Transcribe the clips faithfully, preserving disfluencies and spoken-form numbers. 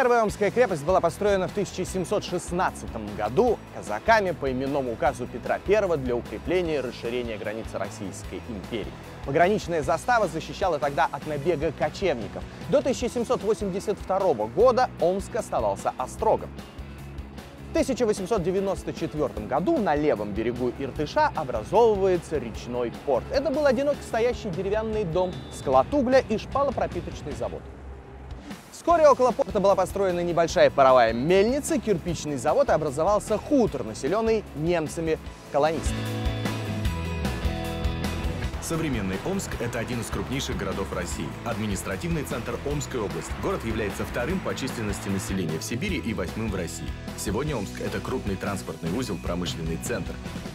Первая Омская крепость была построена в тысяча семьсот шестнадцатом году казаками по именному указу Петра Первого для укрепления и расширения границ Российской империи. Пограничная застава защищала тогда от набега кочевников. До тысяча семьсот восемьдесят второго года Омск оставался острогом. В тысяча восемьсот девяносто четвёртом году на левом берегу Иртыша образовывается речной порт. Это был одиноко стоящий деревянный дом, склад угля и шпалопропиточный завод. Вскоре около порта была построена небольшая паровая мельница, кирпичный завод, и образовался хутор, населенный немцами-колонистами. Современный Омск – это один из крупнейших городов России. Административный центр Омской области. Город является вторым по численности населения в Сибири и восьмым в России. Сегодня Омск – это крупный транспортный узел, промышленный центр.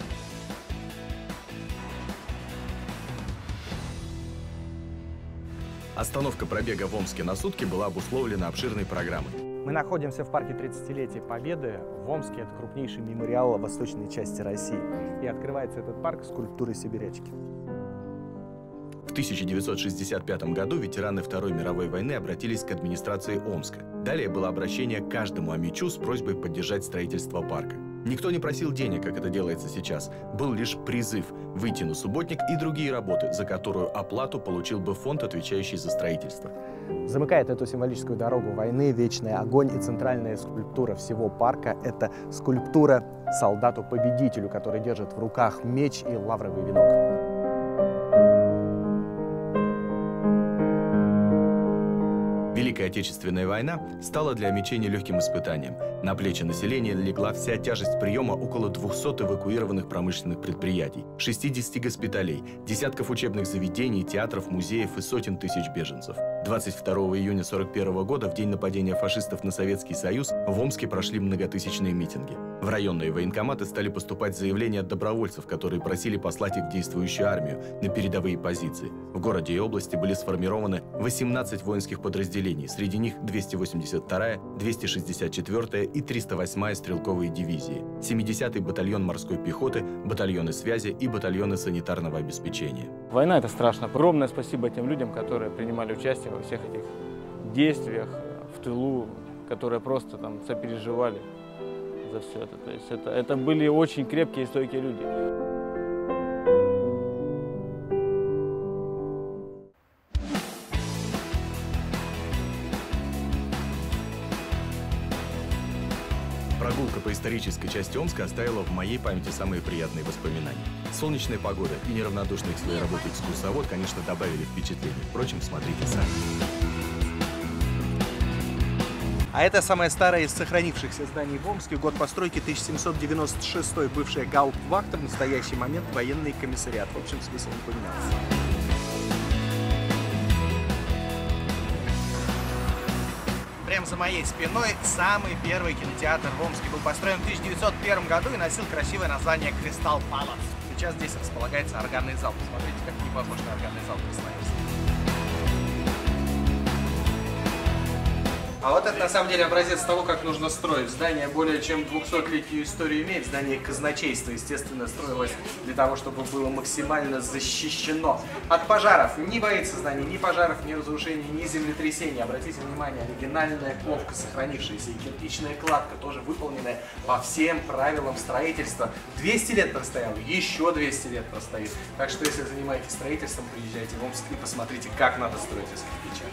Остановка пробега в Омске на сутки была обусловлена обширной программой. Мы находимся в парке тридцатилетия Победы. В Омске это крупнейший мемориал восточной части России. И открывается этот парк скульптурой сибирячки. В тысяча девятьсот шестьдесят пятом году ветераны Второй мировой войны обратились к администрации Омска. Далее было обращение к каждому омичу с просьбой поддержать строительство парка. Никто не просил денег, как это делается сейчас. Был лишь призыв выйти на субботник и другие работы, за которую оплату получил бы фонд, отвечающий за строительство. Замыкает эту символическую дорогу войны вечный огонь, и центральная скульптура всего парка – это скульптура солдату-победителю, который держит в руках меч и лавровый венок. Великая Отечественная война стала для омичей нелегким испытанием. На плечи населения легла вся тяжесть приема около двухсот эвакуированных промышленных предприятий, шестидесяти госпиталей, десятков учебных заведений, театров, музеев и сотен тысяч беженцев. двадцать второго июня сорок первого года, в день нападения фашистов на Советский Союз, в Омске прошли многотысячные митинги. В районные военкоматы стали поступать заявления от добровольцев, которые просили послать их в действующую армию на передовые позиции. В городе и области были сформированы восемнадцать воинских подразделений, среди них двести восемьдесят вторая, двести шестьдесят четвёртая и триста восьмая стрелковые дивизии, семидесятый батальон морской пехоты, батальоны связи и батальоны санитарного обеспечения. Война – это страшно. Огромное спасибо тем людям, которые принимали участие во всех этих действиях в тылу, которые просто там сопереживали за все это. То есть это, это были очень крепкие и стойкие люди. Прогулка по исторической части Омска оставила в моей памяти самые приятные воспоминания. Солнечная погода и неравнодушный к своей работе экскурсовод, конечно, добавили впечатлений. Впрочем, смотрите сами. А это самое старое из сохранившихся зданий в Омске. Год постройки тысяча семьсот девяносто шестой. Бывшая гауптвахта, в настоящий момент военный комиссариат. В общем, смысл не поменялся. Прямо за моей спиной самый первый кинотеатр в Омске. Был построен в тысяча девятьсот первом году и носил красивое название «Кристалл Палас». Сейчас здесь располагается органный зал. Посмотрите, как не похож на органный зал Красноярска. А вот это на самом деле образец того, как нужно строить. Здание более чем двухсотлетнюю историю имеет. Здание казначейства, естественно, строилось для того, чтобы было максимально защищено от пожаров. Не боится здание ни пожаров, ни разрушений, ни землетрясений. Обратите внимание, оригинальная ковка, сохранившаяся, и кирпичная кладка, тоже выполненная по всем правилам строительства. двести лет простоял, еще двести лет простоит. Так что, если занимаетесь строительством, приезжайте в Омск и посмотрите, как надо строить из кирпича.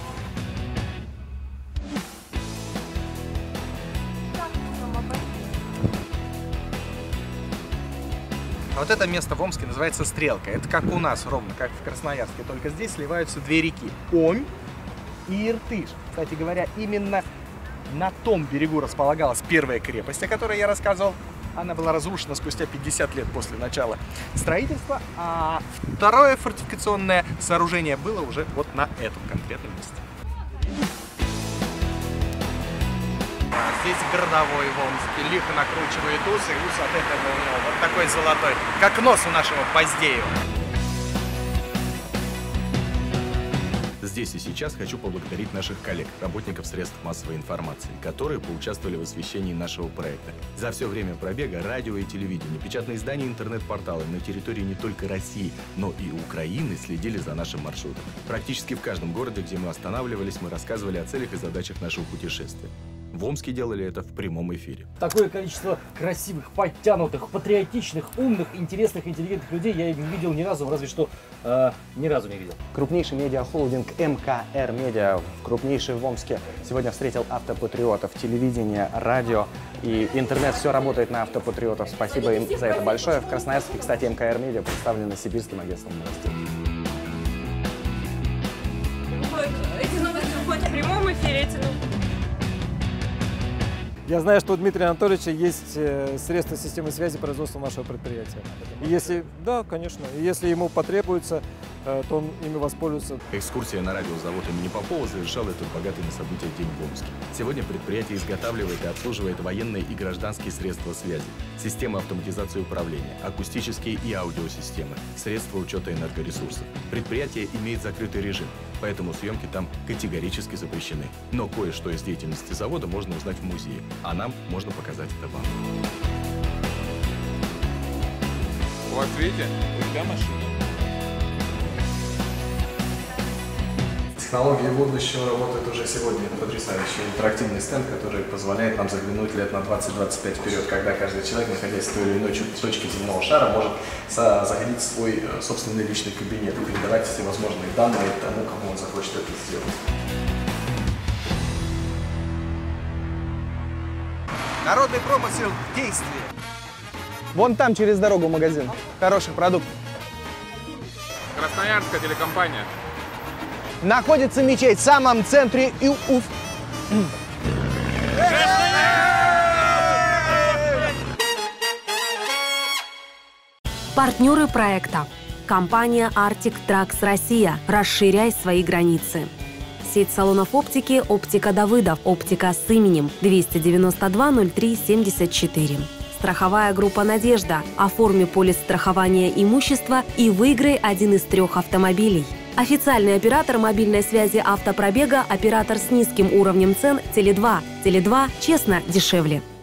А вот это место в Омске называется Стрелка. Это как у нас, ровно как в Красноярске, только здесь сливаются две реки – Омь и Иртыш. Кстати говоря, именно на том берегу располагалась первая крепость, о которой я рассказывал. Она была разрушена спустя пятьдесят лет после начала строительства, а второе фортификационное сооружение было уже вот на этом конкретном месте. Здесь городовой в Омске, лихо накручивает ус, и ус от этого у него вот такой золотой, как нос у нашего Поздеева. С Здесь и сейчас хочу поблагодарить наших коллег, работников средств массовой информации, которые поучаствовали в освещении нашего проекта. За все время пробега радио и телевидение, печатные издания и интернет-порталы на территории не только России, но и Украины следили за нашим маршрутом. Практически в каждом городе, где мы останавливались, мы рассказывали о целях и задачах нашего путешествия. В Омске делали это в прямом эфире. Такое количество красивых, подтянутых, патриотичных, умных, интересных, интеллигентных людей я не видел ни разу, разве что э, ни разу не видел. Крупнейший медиахолдинг эм ка эр Медиа, крупнейший в Омске, сегодня встретил автопатриотов. Телевидение, радио и интернет, все работает на автопатриотов. Спасибо им за это большое. В Красноярске, кстати, эм ка эр Медиа представлена Сибирским агентством новостей. Эти новости выходят в прямом эфире, эти новости. Я знаю, что у Дмитрия Анатольевича есть средства системы связи производства нашего предприятия. И если, да, конечно, и если ему потребуется, то он ими воспользуется. Экскурсия на радиозавод имени Попова завершала этот богатый на события день в Омске. Сегодня предприятие изготавливает и обслуживает военные и гражданские средства связи, системы автоматизации управления, акустические и аудиосистемы, средства учета энергоресурсов. Предприятие имеет закрытый режим, поэтому съемки там категорически запрещены. Но кое-что из деятельности завода можно узнать в музее, а нам можно показать это вам. У вас, видите, у машина. Технологии будущего работают уже сегодня. Это потрясающий интерактивный стенд, который позволяет нам заглянуть лет на двадцать-двадцать пять вперед, когда каждый человек, находясь в той или иной точке земного шара, может заходить в свой собственный личный кабинет и передавать всевозможные данные тому, кому он захочет это сделать. Народный промысел в действии. Вон там через дорогу магазин. Хороших продуктов. Красноярская телекомпания. Находится мечеть в самом центре и Уф. Партнеры проекта. Компания Arctic Trucks Россия. Расширяй свои границы. Сеть салонов оптики «Оптика Давыдов». Оптика с именем. двести девяносто два ноль три семьдесят четыре. Страховая группа «Надежда». Оформи полис страхования имущества и выиграй один из трех автомобилей. Официальный оператор мобильной связи автопробега, оператор с низким уровнем цен Теле два. Теле два – честно, дешевле.